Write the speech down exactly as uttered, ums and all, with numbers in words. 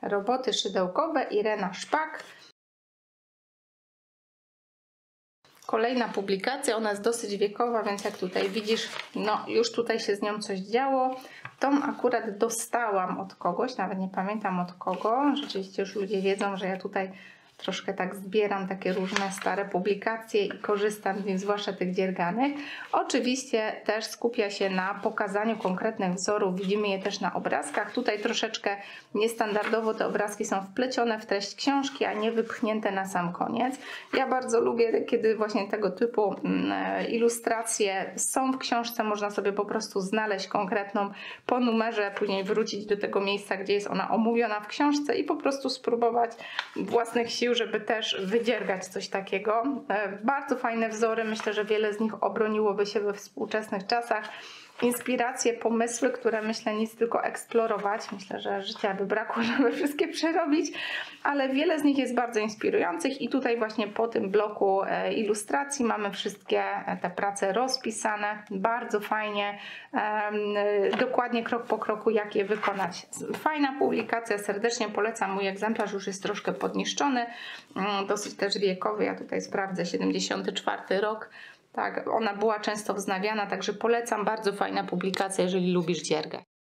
Roboty szydełkowe, Irena Szpak. Kolejna publikacja, ona jest dosyć wiekowa, więc jak tutaj widzisz, no już tutaj się z nią coś działo. Tą akurat dostałam od kogoś, nawet nie pamiętam od kogo. Rzeczywiście już ludzie wiedzą, że ja tutaj troszkę tak zbieram takie różne stare publikacje i korzystam z nich, zwłaszcza tych dzierganych. Oczywiście też skupia się na pokazaniu konkretnych wzorów, widzimy je też na obrazkach. Tutaj troszeczkę niestandardowo te obrazki są wplecione w treść książki, a nie wypchnięte na sam koniec. Ja bardzo lubię, kiedy właśnie tego typu ilustracje są w książce, można sobie po prostu znaleźć konkretną po numerze, później wrócić do tego miejsca, gdzie jest ona omówiona w książce i po prostu spróbować własnych sił, żeby też wydziergać coś takiego. Bardzo fajne wzory, myślę, że wiele z nich obroniłoby się we współczesnych czasach. Inspiracje, pomysły, które myślę nic tylko eksplorować. Myślę, że życia by brakło, żeby wszystkie przerobić, ale wiele z nich jest bardzo inspirujących i tutaj właśnie po tym bloku ilustracji mamy wszystkie te prace rozpisane. Bardzo fajnie, dokładnie krok po kroku, jak je wykonać. Fajna publikacja, serdecznie polecam. Mój egzemplarz już jest troszkę podniszczony, dosyć też wiekowy. Ja tutaj sprawdzę, siedemdziesiąty czwarty rok. Tak, ona była często wznawiana, także polecam. Bardzo fajna publikacja, jeżeli lubisz dziergę.